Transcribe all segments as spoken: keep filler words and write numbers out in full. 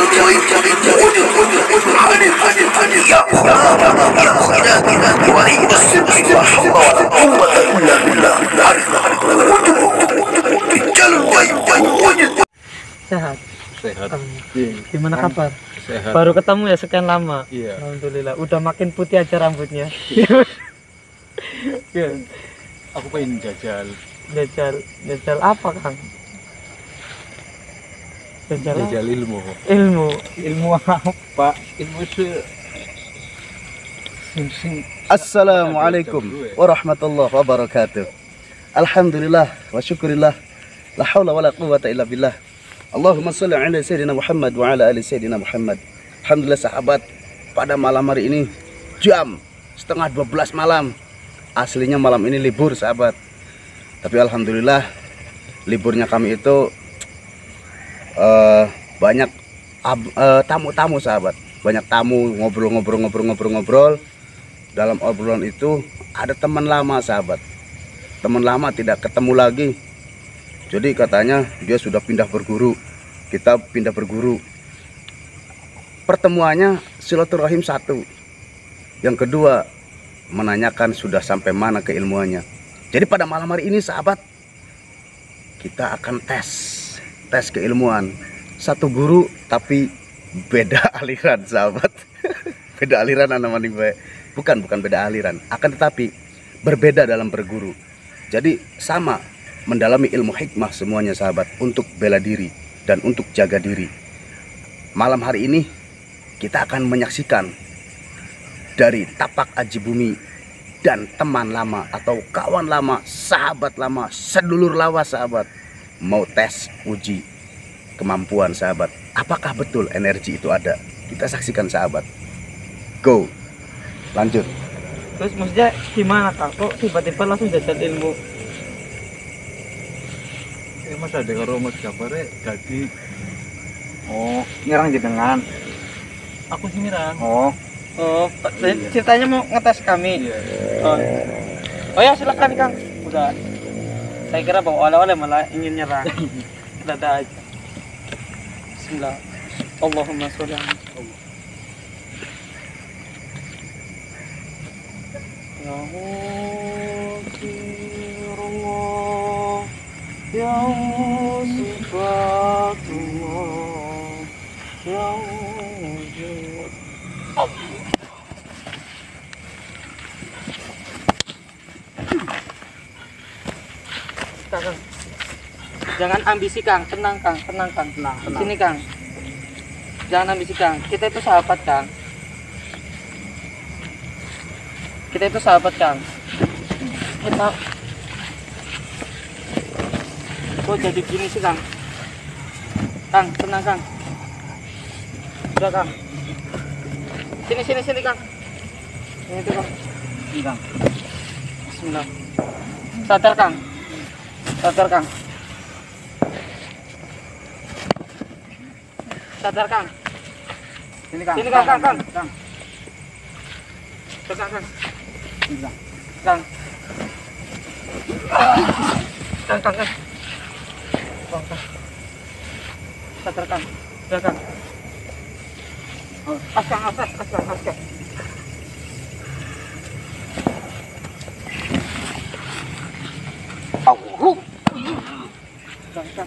Sehat. Sehat. Gimana kabar? Sehat. Baru ketemu ya sekian lama. Iya. Alhamdulillah. Udah makin putih aja rambutnya. Ya. Aku pengen jajal. Jajal, jajal apa Kang? Jajal, Jajal ilmu. ilmu, ilmu apa? Ilmu se sing sing. Assalamualaikum warahmatullahi wabarakatuh. Alhamdulillah wa syukurillah. La haula wala quwwata illa billah. Allahumma shalli ala sayyidina Muhammad wa ala ali sayyidina Muhammad. Alhamdulillah sahabat, pada malam hari ini jam setengah dua belas malam. Aslinya malam ini libur sahabat. Tapi alhamdulillah liburnya kami itu uh, banyak tamu-tamu uh, sahabat. Banyak tamu, ngobrol-ngobrol-ngobrol-ngobrol-ngobrol. Dalam obrolan itu ada teman lama sahabat. Teman lama tidak ketemu lagi. Jadi katanya dia sudah pindah berguru. Kita pindah berguru. Pertemuannya silaturahim satu. Yang kedua, menanyakan sudah sampai mana keilmuannya. Jadi pada malam hari ini sahabat, kita akan tes. Tes keilmuan. Satu guru tapi beda aliran sahabat. Beda aliran anak-anak baik. Bukan, bukan beda aliran. Akan tetapi berbeda dalam berguru. Jadi sama, mendalami ilmu hikmah semuanya sahabat, untuk bela diri dan untuk jaga diri. Malam hari ini kita akan menyaksikan dari tapak aji bumi dan teman lama atau kawan lama, sahabat lama, sedulur lawas sahabat, mau tes uji kemampuan sahabat. Apakah betul energi itu ada? Kita saksikan sahabat. Go, lanjut. Terus maksudnya gimana Kang? Kok tiba-tiba langsung jajal ilmu? Eh mas ada karo mas Jafare jadi Oh, nyerang jenengan. Aku sih nyerang. Oh, Oh, ceritanya mau ngetes kami. iya. Oh, oh ya silakan Kang. Udah. Saya kira bawa oleh-oleh malah ingin nyerang. Dadah aja. Bismillah. Allahumma sholli ala Ya Allah, ya sifatullah, ya wujud. Kang, Kang. Jangan ambisi Kang, tenang Kang, tenang Kang, tenang, tenang. Sini Kang. Jangan ambisi Kang, kita itu sahabat Kang. Kita itu sahabat Kang. Kita kok jadi gini sih Kang? Kang, tenang Kang. Udah Kang. Sini sini sini Kang. Ini tuh Kang. Ini Kang. Bismillah. Sadar Kang. Sadar Kang. Sadar Kang. sini Kang. Sini Kang, Kang, Kang. Kang. Kang, Kang. Sini Kang. Kang. Kang, Kang, Kang. Kang, Kang. Sadar Kang. Sadar Kang. As Kang, as, as, as, Kang, as Kang. Au. Kang, Kang.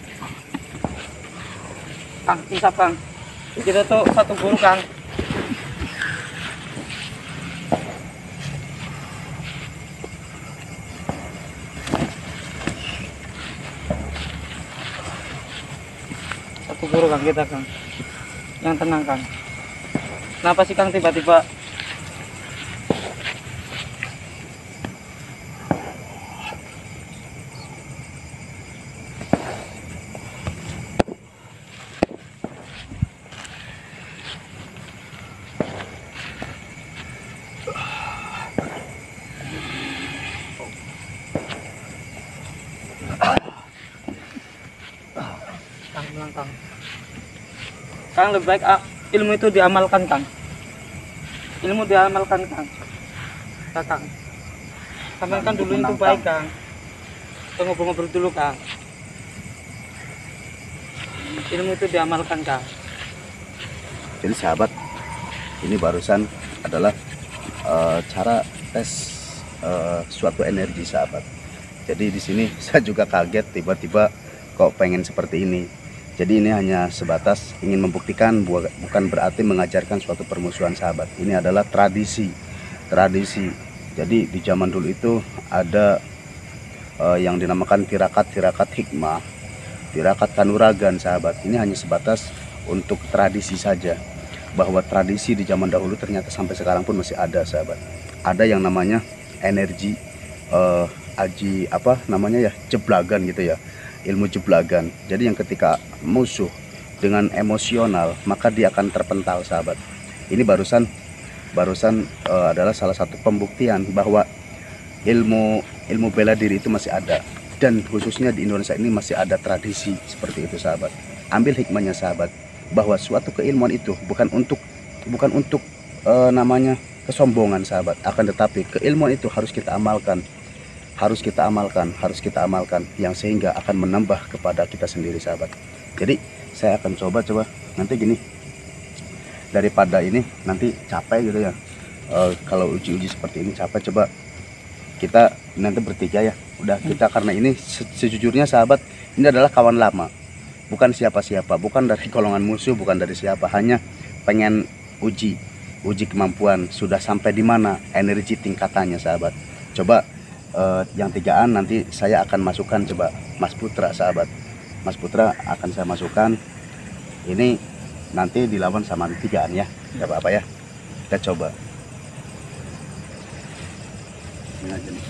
Kang, insaf Kang. Kita tuh satu guru Kang. Satu guru Kang kita Kang. Yang tenang Kang. Kenapa sih Kang tiba-tiba Kang, tenang Kang. Kang lebih baik ah, ilmu itu diamalkan Kang. Ilmu diamalkan Kang. Kang, Kang. Sampai kan dulu itu baik Kang. Kita ngobrol-ngobrol dulu Kang. Ilmu itu diamalkan Kang. Jadi sahabat, ini barusan adalah uh, cara tes uh, suatu energi sahabat. Jadi di sini saya juga kaget tiba-tiba kok pengen seperti ini. Jadi ini hanya sebatas ingin membuktikan, bukan berarti mengajarkan suatu permusuhan sahabat. Ini adalah tradisi, tradisi. Jadi di zaman dulu itu ada uh, yang dinamakan tirakat-tirakat hikmah, tirakat kanuragan sahabat. Ini hanya sebatas untuk tradisi saja. Bahwa tradisi di zaman dahulu ternyata sampai sekarang pun masih ada sahabat. Ada yang namanya energi uh, aji apa namanya ya, jeblagan gitu ya, ilmu jeblagan. Jadi yang ketika musuh dengan emosional maka dia akan terpental sahabat. Ini barusan barusan uh, adalah salah satu pembuktian bahwa ilmu ilmu bela diri itu masih ada, dan khususnya di Indonesia ini masih ada tradisi seperti itu sahabat. Ambil hikmahnya sahabat, bahwa suatu keilmuan itu bukan untuk bukan untuk uh, namanya kesombongan sahabat, akan tetapi keilmuan itu harus kita amalkan, harus kita amalkan, harus kita amalkan, yang sehingga akan menambah kepada kita sendiri sahabat. Jadi saya akan coba-coba nanti gini, daripada ini nanti capek gitu ya, uh, kalau uji-uji seperti ini capek, coba kita nanti bertiga ya, udah kita, karena ini se sejujurnya sahabat, ini adalah kawan lama, bukan siapa-siapa, bukan dari golongan musuh, bukan dari siapa, hanya pengen uji uji kemampuan sudah sampai di mana energi tingkatannya sahabat. Coba eh, yang tigaan nanti saya akan masukkan, coba Mas Putra sahabat, Mas Putra akan saya masukkan. Ini nanti dilawan sama tigaan ya, tidak apa-apa ya, kita coba. Ini aja nih.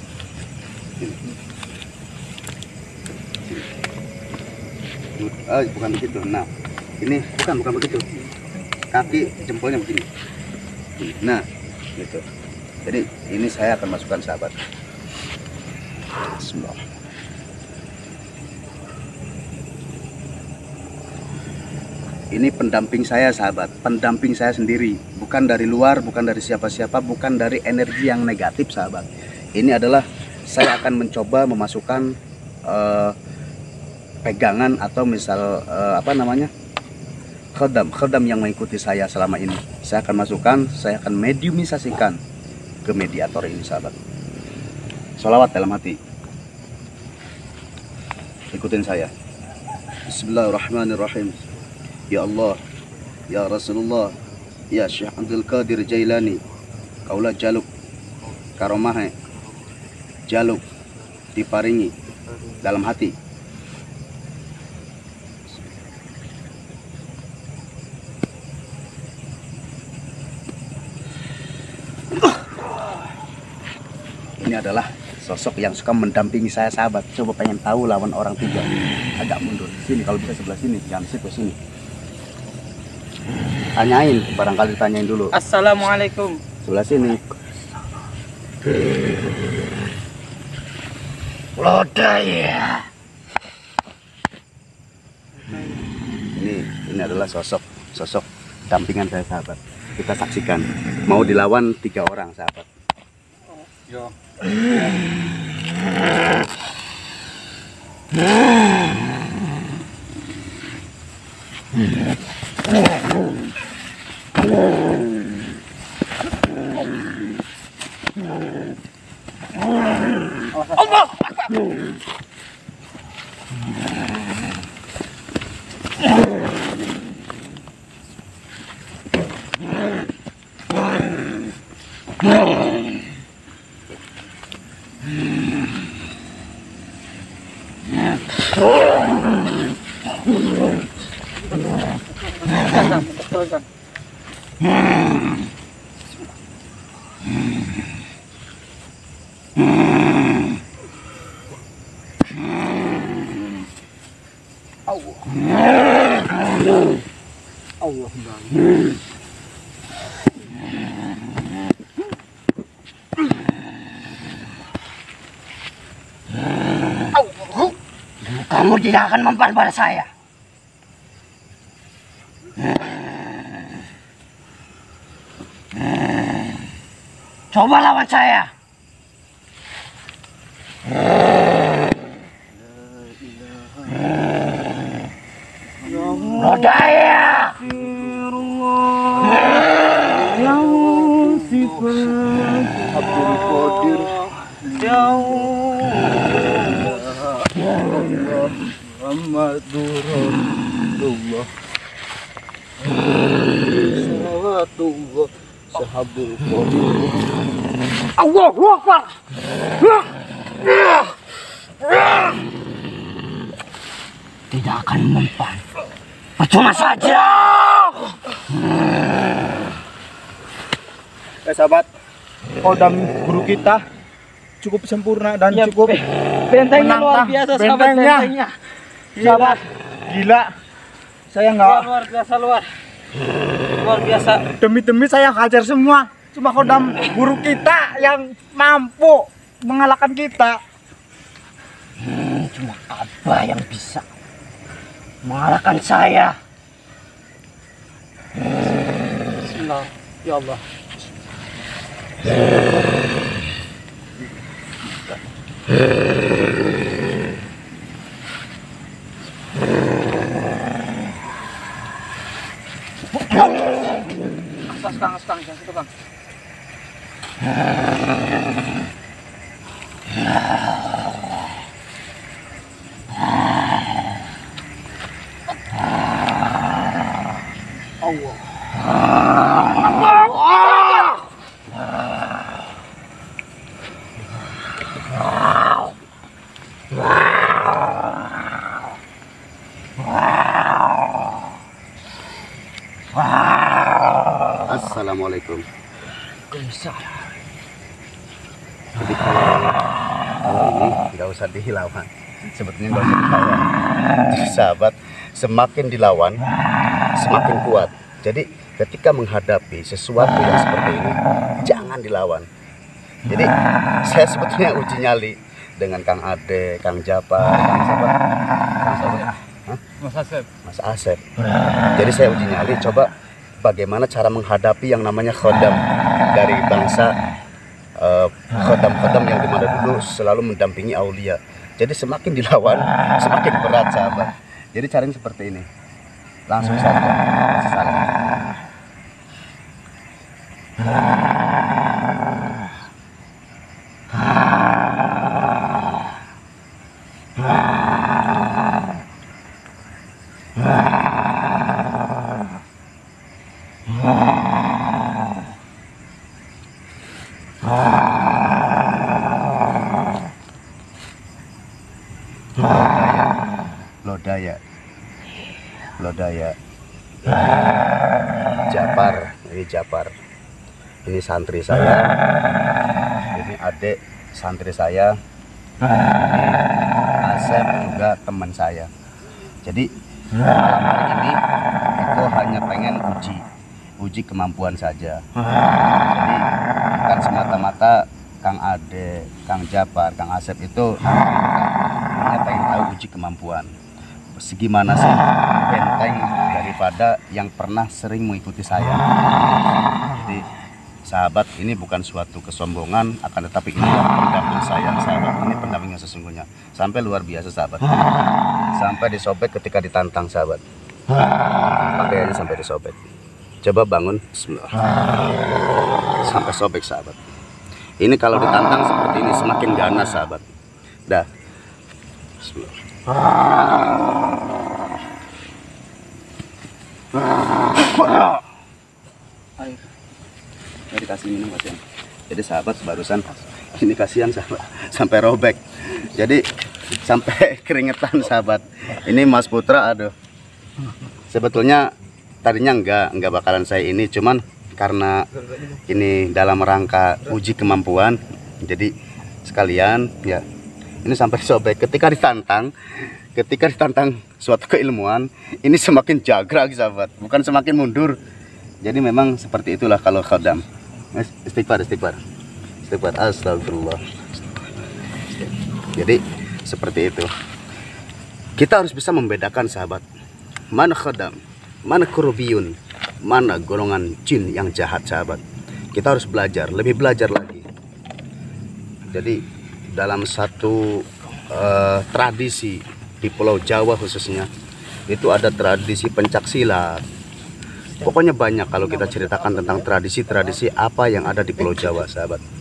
Oh, bukan begitu. Nah, ini bukan bukan begitu. Kaki jempolnya begini. Nah, gitu. Jadi ini saya akan masukkan sahabat. Bismillah. Ini pendamping saya sahabat, pendamping saya sendiri, bukan dari luar, bukan dari siapa-siapa, bukan dari energi yang negatif sahabat. Ini adalah saya akan mencoba memasukkan uh, pegangan atau misal uh, apa namanya, khadam, khadam yang mengikuti saya selama ini. Saya akan masukkan, saya akan mediumisasikan ke mediator ini sahabat. Sholawat dalam hati, ikutin saya. Bismillahirrahmanirrahim. Ya Allah, ya Rasulullah, ya Syekh Abdul Qadir Jailani, kaulah jaluk karomahe, jaluk diparingi dalam hati. Ini adalah sosok yang suka mendampingi saya sahabat. Coba pengen tahu lawan orang tiga, agak mundur sini, kalau bisa sebelah sini, jangan situ, sini. Tanyain, barangkali ditanyain dulu. Assalamualaikum. Sebelah sini. Lodaya. Ini ini adalah sosok sosok dampingan saya sahabat. Kita saksikan. Mau dilawan tiga orang sahabat. Yo. Allah Akbar. Teruskan. Allah. Allah. Kamu tidak akan mempan pada saya. Coba lawan saya. Lodaya. Qadir. Ya Allah. Muhammadur Rasulullah. Salawatullah. Sahabul Qadir. Allahu Akbar. Tidak akan mempan. Percuma saja. Eh sahabat, kodam guru kita cukup sempurna dan Ya, cukup be- bentengnya luar menantang. biasa sahabat, Bentengnya. bentengnya. Sahabat, gila. Saya Luar, nggak luar biasa luar. Luar biasa. demi-demi saya hajar semua. Cuma kodam guru kita yang mampu mengalahkan kita. Hmm, cuma apa yang bisa mengalahkan saya? Bismillah. Ya Allah. Asas kang, asas kang, jangan situ kang. Assalamualaikum. Jadi kalau, kalau ini nggak usah dilawan, sebetulnya nggak usah dilawan. Jadi sahabat, semakin dilawan, semakin kuat. Jadi ketika menghadapi sesuatu yang seperti ini, jangan dilawan. Jadi saya sebetulnya uji nyali dengan Kang Ade, Kang Japar, Kang siapa? Kang siapa? Hah? Mas Asep. Mas Asep. Jadi saya uji nyali, coba bagaimana cara menghadapi yang namanya khodam dari bangsa uh, khodam-khodam yang dimana dulu selalu mendampingi aulia. Jadi semakin dilawan, semakin berat sahabat. Jadi caranya seperti ini. Langsung saja. Salah. Lodaya, Lodaya, Japar, ini Japar, ini santri saya, ini adik santri saya, Asep juga teman saya. Jadi malam hari ini itu hanya pengen uji, uji kemampuan saja. Jadi bukan semata-mata Kang Ade, Kang Japar, Kang Asep itu hanya pengen tahu uji kemampuan. Segimana sih benteng daripada yang pernah sering mengikuti saya. Jadi sahabat, ini bukan suatu kesombongan, akan tetapi ini pendamping saya sahabat. Ini pendamping yang sesungguhnya. Sampai luar biasa sahabat. Sampai disobek ketika ditantang sahabat. Pakaiannya sampai disobek. Coba bangun. Bismillah. Sampai sobek sahabat. Ini kalau ditantang seperti ini semakin ganas sahabat. Dah. Bismillah. Air. Ini dikasih minum kasihan. Jadi sahabat barusan ini kasihan sahabat sampai robek. Jadi sampai keringetan sahabat. Ini Mas Putra, aduh. Sebetulnya tadinya enggak enggak bakalan saya ini, cuman karena ini dalam rangka uji kemampuan, jadi sekalian ya. Ini sampai sobek ketika ditantang, ketika ditantang suatu keilmuan, ini semakin jagrag sahabat, bukan semakin mundur. Jadi memang seperti itulah kalau khodam. Istighfar, istighfar, istighfar, astagfirullah. Jadi seperti itu. Kita harus bisa membedakan sahabat, mana khodam, mana kurubiyun, mana golongan jin yang jahat sahabat. Kita harus belajar, lebih belajar lagi. Jadi dalam satu uh, tradisi di Pulau Jawa khususnya, itu ada tradisi pencak silat. Pokoknya banyak kalau kita ceritakan tentang tradisi-tradisi apa yang ada di Pulau Jawa sahabat.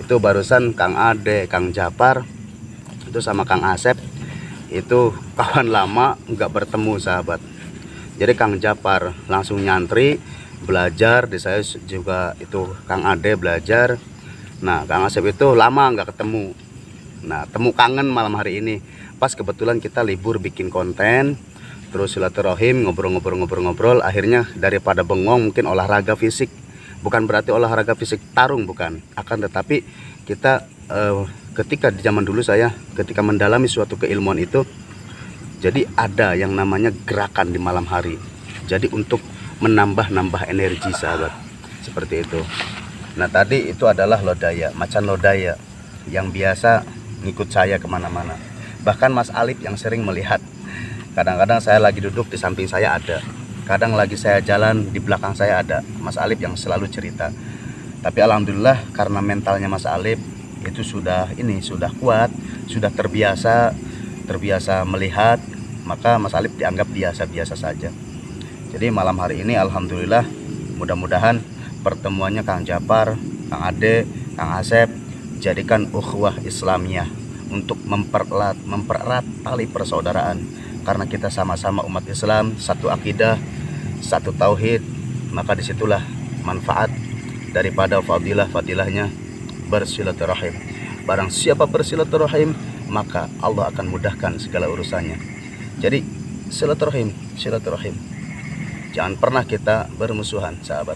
Itu barusan Kang Ade, Kang Japar, itu sama Kang Asep, itu kawan lama nggak bertemu sahabat. Jadi Kang Japar langsung nyantri belajar, di saya juga itu Kang Ade belajar. Nah Kang Asep itu lama nggak ketemu. Nah temu kangen malam hari ini. Pas kebetulan kita libur bikin konten, terus silaturahim, ngobrol-ngobrol-ngobrol-ngobrol. Akhirnya daripada bengong mungkin olahraga fisik. Bukan berarti olahraga fisik tarung, bukan. Akan tetapi kita eh, ketika di zaman dulu saya ketika mendalami suatu keilmuan itu, jadi ada yang namanya gerakan di malam hari. Jadi untuk menambah-nambah energi sahabat, seperti itu. Nah tadi itu adalah lodaya, macan lodaya yang biasa ngikut saya kemana-mana. Bahkan Mas Alif yang sering melihat. Kadang-kadang saya lagi duduk di samping saya ada, kadang lagi saya jalan di belakang saya ada Mas Alif yang selalu cerita. Tapi alhamdulillah karena mentalnya Mas Alif itu sudah ini sudah kuat, sudah terbiasa terbiasa melihat, maka Mas Alif dianggap biasa-biasa saja. Jadi malam hari ini alhamdulillah, mudah-mudahan pertemuannya Kang Japar, Kang Ade, Kang Asep jadikan ukhuwah Islamiyah untuk mempererat mempererat tali persaudaraan, karena kita sama-sama umat Islam, satu akidah, satu tauhid. Maka disitulah manfaat daripada fadilah-fadilahnya bersilaturahim. Barang siapa bersilaturahim, maka Allah akan mudahkan segala urusannya. Jadi silaturahim, silaturahim. Jangan pernah kita bermusuhan sahabat.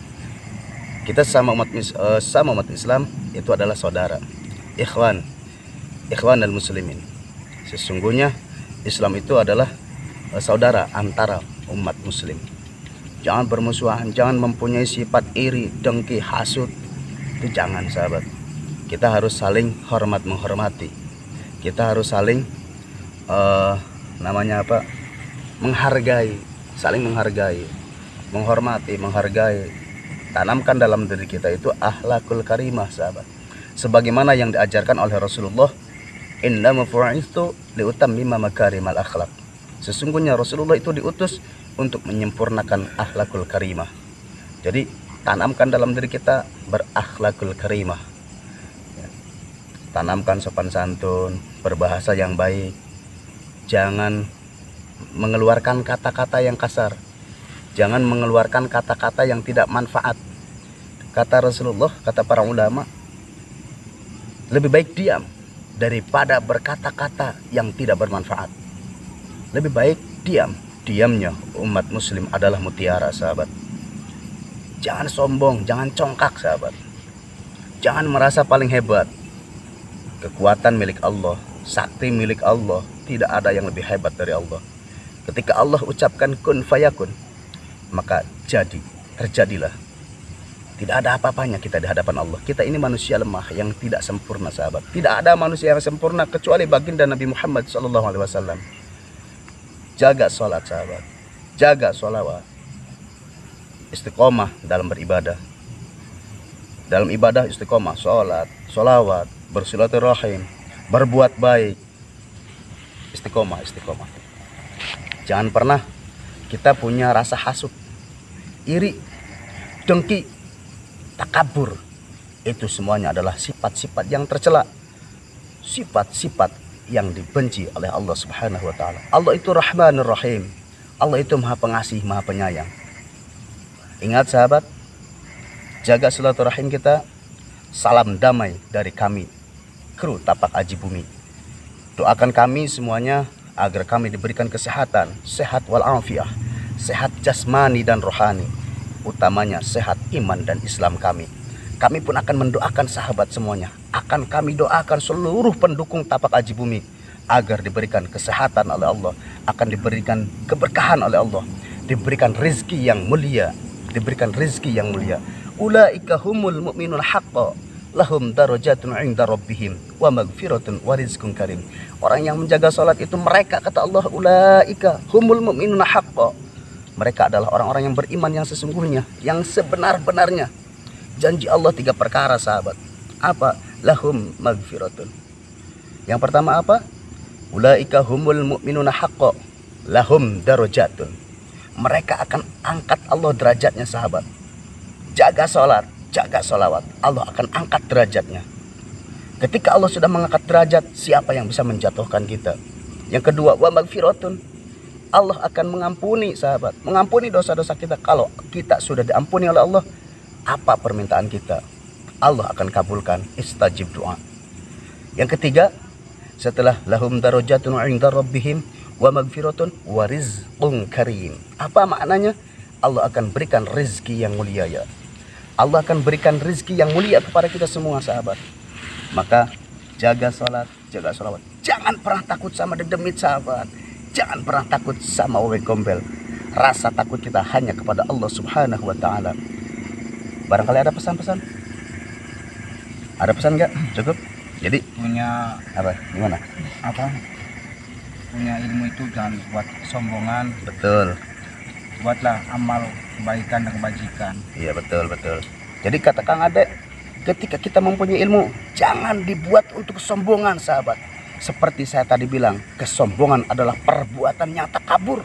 Kita sama umat uh, sama umat Islam itu adalah saudara, ikhwan, ikhwan dan muslimin. Sesungguhnya Islam itu adalah uh, saudara antara umat muslim. Jangan bermusuhan, jangan mempunyai sifat iri, dengki, hasut. Itu jangan sahabat. Kita harus saling hormat menghormati. Kita harus saling uh, namanya apa? menghargai, saling menghargai, menghormati, menghargai. Tanamkan dalam diri kita itu akhlakul karimah sahabat. Sebagaimana yang diajarkan oleh Rasulullah, inna mafu'istu liutammima makarimal akhlak. Sesungguhnya Rasulullah itu diutus untuk menyempurnakan akhlakul karimah. Jadi tanamkan dalam diri kita berakhlakul karimah. Tanamkan sopan santun, berbahasa yang baik. Jangan mengeluarkan kata-kata yang kasar. Jangan mengeluarkan kata-kata yang tidak manfaat. Kata Rasulullah, kata para ulama, lebih baik diam daripada berkata-kata yang tidak bermanfaat. Lebih baik diam. Diamnya umat muslim adalah mutiara sahabat. Jangan sombong, jangan congkak sahabat. Jangan merasa paling hebat. Kekuatan milik Allah, sakti milik Allah. Tidak ada yang lebih hebat dari Allah. Ketika Allah ucapkan kun fayakun, maka jadi, terjadilah. Tidak ada apa-apanya kita di hadapan Allah. Kita ini manusia lemah yang tidak sempurna sahabat. Tidak ada manusia yang sempurna kecuali baginda Nabi Muhammad shallallahu alaihi wasallam. Jaga sholat sahabat, jaga sholawat, istiqomah dalam beribadah. Dalam ibadah istiqomah, sholat, sholawat, bersilaturahim, berbuat baik. Istiqomah, istiqomah. Jangan pernah kita punya rasa hasut, iri, dengki, takabur. Itu semuanya adalah sifat-sifat yang tercela, sifat-sifat yang dibenci oleh Allah Subhanahu wa taala. Allah itu Rahmanur Rahim. Allah itu Maha Pengasih, Maha Penyayang. Ingat sahabat, jaga silaturahim kita. Salam damai dari kami, kru Tapak Aji Bumi. Doakan kami semuanya agar kami diberikan kesehatan, sehat walafiat, sehat jasmani dan rohani, utamanya sehat iman dan Islam kami. Kami pun akan mendoakan sahabat semuanya. Akan kami doakan seluruh pendukung Tapak Aji Bumi agar diberikan kesehatan oleh Allah, akan diberikan keberkahan oleh Allah, diberikan rezeki yang mulia, diberikan rezeki yang mulia. Ulaika humul mu'minun haqqa lahum darajatun 'inda rabbihim wa maghfiratun wa rizqun karim. Orang yang menjaga salat itu mereka, kata Allah, ulaika humul mu'minun haqqa. Mereka adalah orang-orang yang beriman yang sesungguhnya, yang sebenar-benarnya. Janji Allah tiga perkara sahabat. Apa? Lahum maghfiratun. Yang pertama apa? Ulaika humul mu'minuna haqqa lahum darajatun. Mereka akan angkat Allah derajatnya sahabat. Jaga sholat, jaga sholawat, Allah akan angkat derajatnya. Ketika Allah sudah mengangkat derajat, siapa yang bisa menjatuhkan kita? Yang kedua, wa magfiratun. Allah akan mengampuni sahabat, mengampuni dosa-dosa kita. Kalau kita sudah diampuni oleh Allah, apa permintaan kita? Allah akan kabulkan, istajib doa. Yang ketiga, setelah lahum darajatun 'inda rabbihim wa magfiratun wa rizqun karim. Apa maknanya? Allah akan berikan rezeki yang mulia ya. Allah akan berikan rezeki yang mulia kepada kita semua sahabat. Maka jaga sholat, jaga sholawat. Jangan pernah takut sama dedemit sahabat. Jangan pernah takut sama wewe gombel. Rasa takut kita hanya kepada Allah Subhanahu wa Ta'ala. Barangkali ada pesan-pesan? Ada pesan nggak? Cukup? Jadi Punya apa? Gimana? apa? Punya ilmu itu jangan buat kesombongan, Betul. buatlah amal kebaikan dan kebajikan. Iya betul betul. Jadi kata Kang Ade, ketika kita mempunyai ilmu, jangan dibuat untuk kesombongan sahabat. Seperti saya tadi bilang, kesombongan adalah perbuatan yang takabur,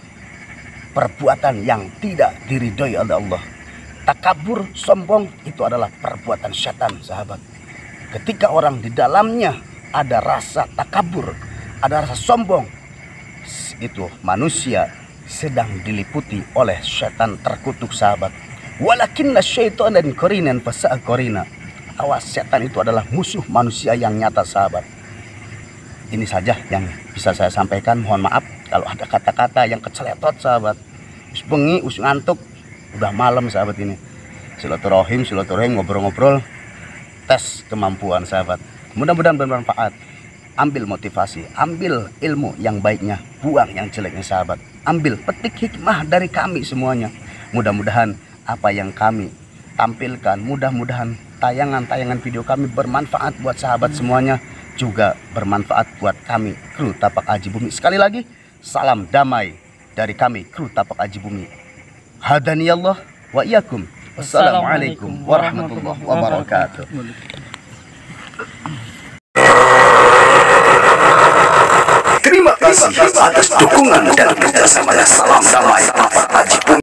perbuatan yang tidak diridhoi oleh Allah. Takabur, sombong itu adalah perbuatan syaitan sahabat. Ketika orang di dalamnya ada rasa takabur, ada rasa sombong, itu manusia sedang diliputi oleh syaitan terkutuk sahabat. Walakinna syaitana qarinan fasa'a qarina. Awas, setan itu adalah musuh manusia yang nyata sahabat. Ini saja yang bisa saya sampaikan. Mohon maaf kalau ada kata-kata yang keceletot sahabat. Us bengi, us ngantuk, udah malam sahabat ini. Silaturahim, silaturahim, ngobrol-ngobrol, tes kemampuan sahabat. Mudah-mudahan bermanfaat. Ambil motivasi, ambil ilmu yang baiknya, buang yang jeleknya sahabat. Ambil petik hikmah dari kami semuanya. Mudah-mudahan apa yang kami tampilkan, mudah-mudahan tayangan-tayangan video kami bermanfaat buat sahabat semuanya, juga bermanfaat buat kami kru Tapak Aji Bumi. Sekali lagi, salam damai dari kami kru Tapak Aji Bumi. Hadaniyallah wa iyyakum. Wassalamualaikum warahmatullahi wabarakatuh. Terima kasih atas dukungan dan kerjasamanya. Salam damai Tapak Aji Bumi.